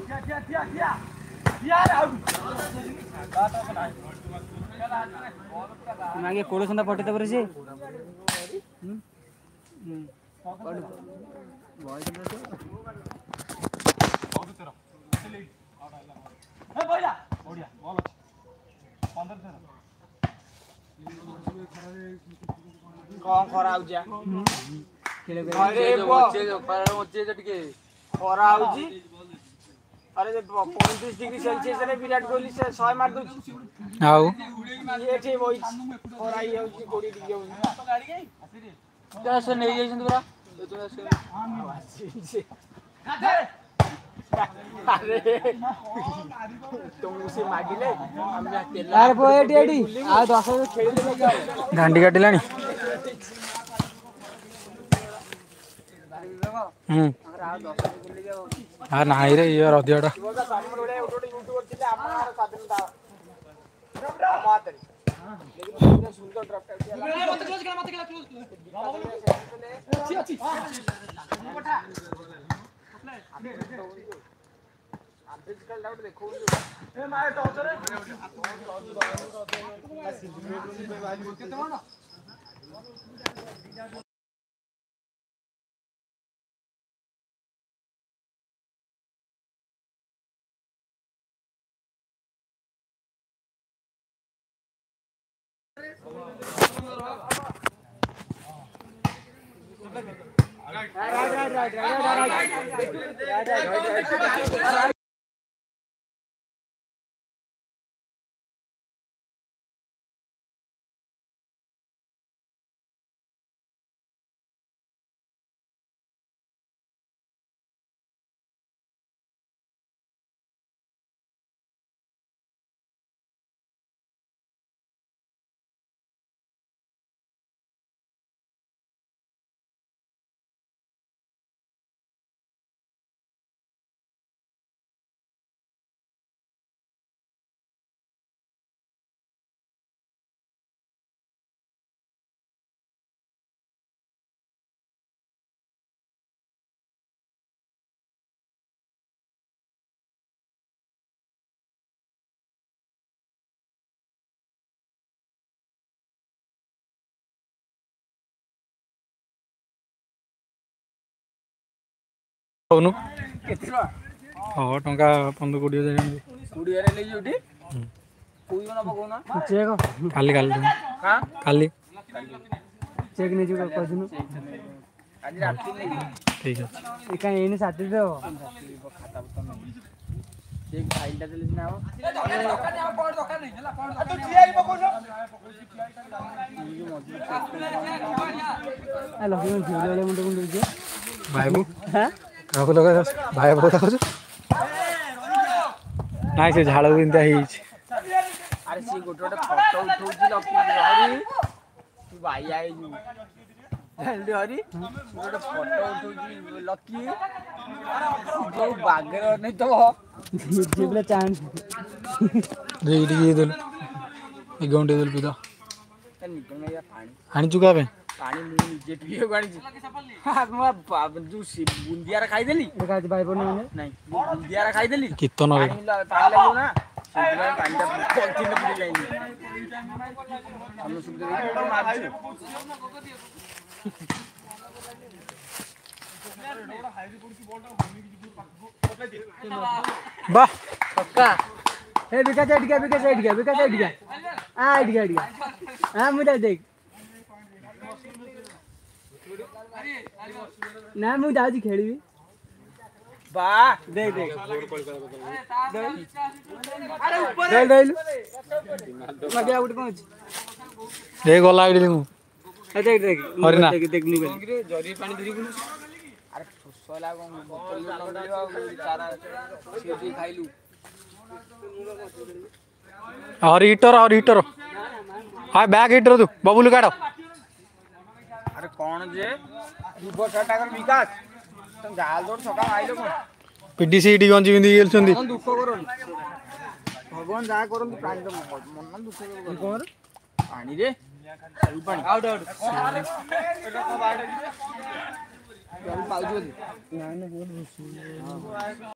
मागे कोड़ सुंदा पटे तबर से कौन खरा आउजिया अरे मोचे टिके खरा आउजी अरे 35 डिग्री सेल्सियस रे विराट कोहली से 100 मार दउची आउ ये छे होई खरा ही होची कोडी डिगे होई क्या से नहीं जाई संतरा अरे तुम उसे मागिले हम तेला यार वो एडी एडी आ 10 खेली ले जाओ डांडी काटिलानी यार नाही रे यार अधियाडा सुंदर ड्रॉप होनु केतरा हां टंका 15 कोटी दे कुड़ी रे ले जोटी कोई ना पकोना चेक खाली खाली हां खाली चेक नहीं जो कर दिनु आज रात ले ठीक है एका एने साथी दे खाता बता एक फाइल टा देले ना पड़ दरकार नहीं हला पड़ तो जीआई पकोनो हेलो हम जीले मुंडे मुंडे जे भाई बु हां काको लगा भाई बता छ नाइ से झाड़ बिंदा ही अरे सी गोटे गोटे फोटो उठौची लकी हरी तू भाई आई जल्दी हरी गोटे फोटो उठौची लकी जो बागर नहीं तो जेबले चांस दे ये दल ए गौंडे दल पिदा निकल गया पानी आनी चुका पे पानी मु निजे पिए गाणी जो बुंदिया रा खाई देली काज भाई बने नहीं बुंदिया रा खाई देली कितनो रे पानी लागो ना सुबह पानी टा पॉलिथीन में पड़ी जाएगी हम सुबह मार वाह पक्का ए बिका साइड गया हां हट गया हां मुझे देख ना मु जाजी खेलबी वाह देख देख अरे ऊपर दे लगे आउट पहुंच देख गोला आइडी मु देख देख हरिना देख नी जरी पानी धरी गुनु अरे फुसला को बोतल लंगड़ियो चारा सीधी खाइलु और हीटर हां बैक हीटर तू बबुल काढो अरे कौन जे रिवर्स अटैकर विकास तुम जाल जोड़ सका आइलो कोन पीडीसी डी गंजी बिंदी गेलछंदी मन दुख करन भगवान जा करन प्राणी तो मन दुख करन कोन पानी रे पानी आउट एटा को बाड चल पाउजो ना ना